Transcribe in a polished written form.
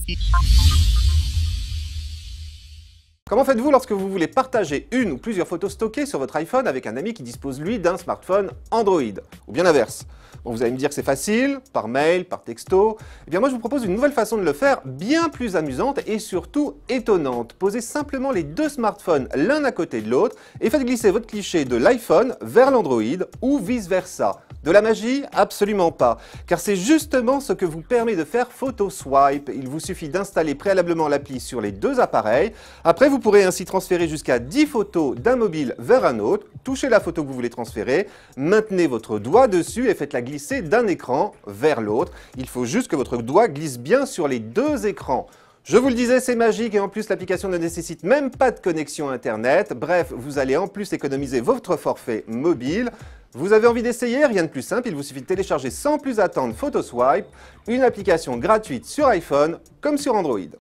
Comment faites-vous lorsque vous voulez partager une ou plusieurs photos stockées sur votre iPhone avec un ami qui dispose lui d'un smartphone Android? Ou bien l'inverse? Bon, vous allez me dire que c'est facile, par mail, par texto. Eh bien moi je vous propose une nouvelle façon de le faire, bien plus amusante et surtout étonnante. Posez simplement les deux smartphones l'un à côté de l'autre et faites glisser votre cliché de l'iPhone vers l'Android ou vice-versa. De la magie? Absolument pas, car c'est justement ce que vous permet de faire PhotoSwipe. Il vous suffit d'installer préalablement l'appli sur les deux appareils. Après, vous pourrez ainsi transférer jusqu'à 10 photos d'un mobile vers un autre. Touchez la photo que vous voulez transférer, maintenez votre doigt dessus et faites-la glisser d'un écran vers l'autre. Il faut juste que votre doigt glisse bien sur les deux écrans. Je vous le disais, c'est magique et en plus l'application ne nécessite même pas de connexion internet. Bref, vous allez en plus économiser votre forfait mobile. Vous avez envie d'essayer? Rien de plus simple, il vous suffit de télécharger sans plus attendre PhotoSwipe, une application gratuite sur iPhone comme sur Android.